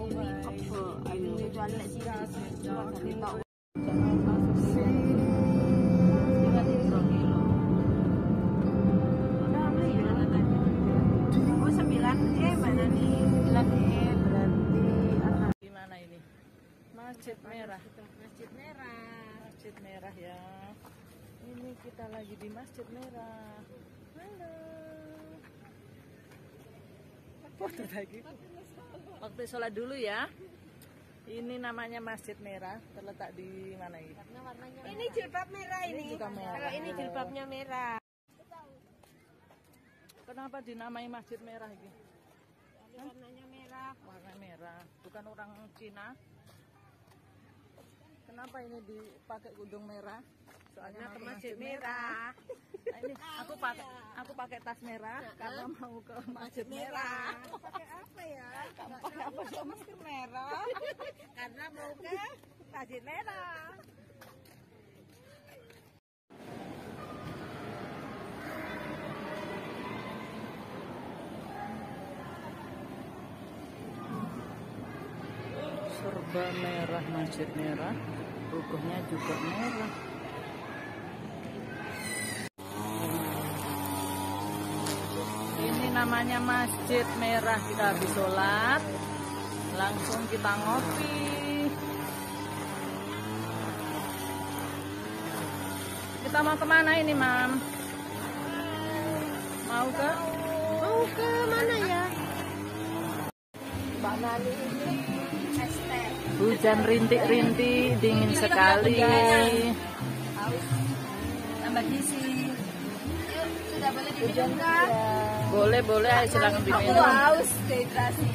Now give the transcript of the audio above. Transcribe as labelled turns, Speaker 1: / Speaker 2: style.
Speaker 1: apa ini jual lek sini jual tadi tok. Oh 9E mana nih? 9E berarti
Speaker 2: Di mana ini? Masjid Merah.
Speaker 1: Masjid Merah.
Speaker 2: Masjid Merah ya. Ini kita lagi di Masjid Merah. Halo. Foto lagi. Waktu sholat dulu ya. Ini namanya Masjid Merah, terletak di mana ini?
Speaker 1: Ini jilbab merah ini.
Speaker 2: juga merah.
Speaker 1: Kalau ini jilbabnya merah.
Speaker 2: Kenapa dinamai Masjid Merah ini?
Speaker 1: Warnanya merah.
Speaker 2: Warna merah, bukan orang Cina. Kenapa ini dipakai kudung merah? Soalnya
Speaker 1: Ke Masjid Merah.
Speaker 2: Nah, ini aku pakai tas merah karena mau ke Masjid Merah.
Speaker 1: Pakai apa ya?
Speaker 2: Pakai apa sih?
Speaker 1: Masker merah. Karena mau ke Masjid Merah.
Speaker 2: Serba merah, Masjid Merah, rukuhnya juga merah. Ini namanya Masjid Merah. Kita habis sholat, langsung kita ngopi. Kita mau kemana ini, Mam? Mau ke
Speaker 1: Mana ya? Mbak Nani ini hashtag.
Speaker 2: hujan rintik-rintik, dingin sekali.
Speaker 1: Tambah gizi. Yuk, sudah boleh diminum kan?
Speaker 2: Boleh, ayo silakan
Speaker 1: Aku
Speaker 2: diminum.
Speaker 1: haus dehidrasi.